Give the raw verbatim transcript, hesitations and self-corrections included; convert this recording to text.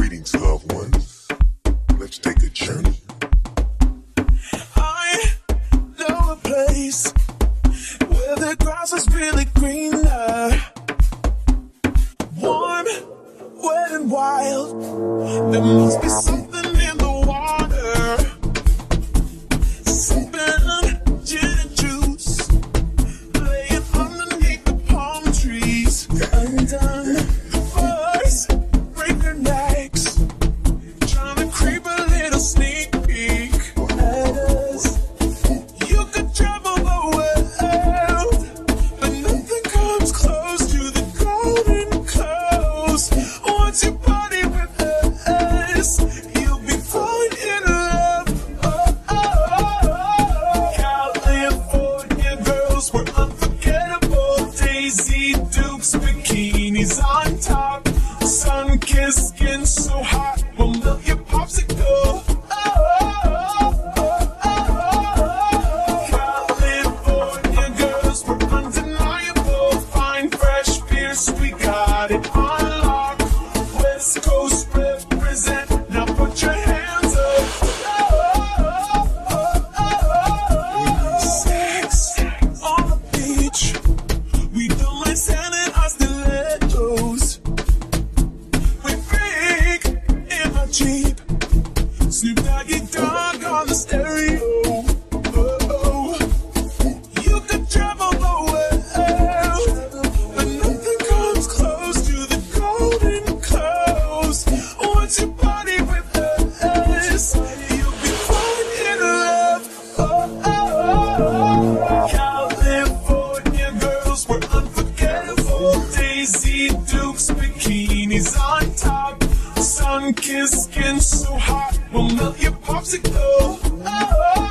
Greetings, loved ones. Let's take a journey. I know a place where the grass is really greener, warm, wet and wild. There must be something in the water. Sipping gin and juice, laying underneath the palm trees. Undone, the birds break their necks, trying to creep a little sneak peek at us. You could travel the world, but nothing comes close to the golden coast. Once you party with us, you'll be falling in love. Oh, oh, oh. California girls were unforgettable. Daisy Dukes, bikinis on top, sun-kissed skin so hot will melt your popsicle. Oh, oh, oh, oh, oh. California girls were undeniable. Fine, fresh, fierce, we got it on lock. West Coast represent, now put your hands up. Oh, oh, oh, oh. Sex on the beach, we don't mind standing our stilettos. We freak in my Jeep, Snoop Doggy Dogg on the stereo. Oh, oh. You could travel the world, but nothing comes close to the golden coast. Once you party with us, you'll be falling in love. Oh, oh, oh. California girls were unforgettable. Daisy Dukes, bikinis on top, sun-kissed skin so hot will melt your popsicle. Oh, oh,